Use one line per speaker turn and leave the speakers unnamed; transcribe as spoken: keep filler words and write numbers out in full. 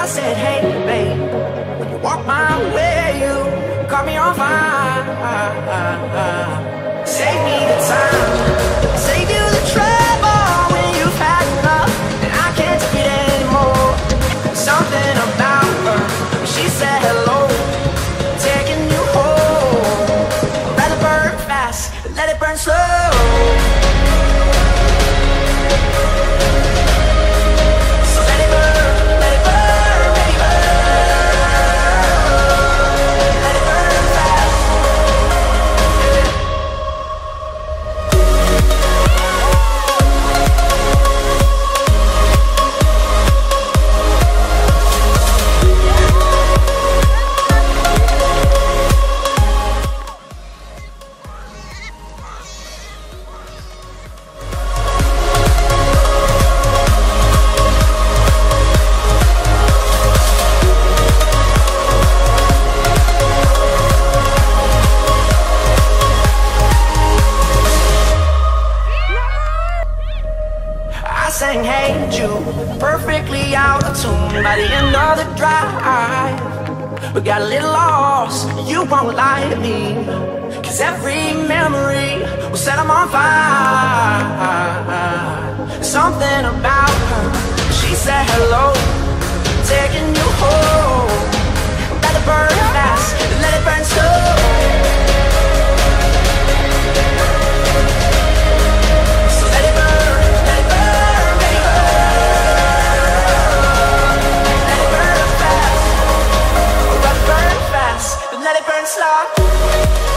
I said, hey, babe, when you walk my way, you caught me on fire. Save me the time, save you the trouble when you've had enough, and I can't take it anymore. Something about her, she said hello, taking you home. Let it burn fast, let it burn slow. Sang Hey Jude, perfectly out of tune by the end of the drive. We got a little lost, you won't lie to me, cause every memory will set them on fire. Something about her, she said hello, taking you home. Let it burn fast, let it burn slow. Let it burn slow.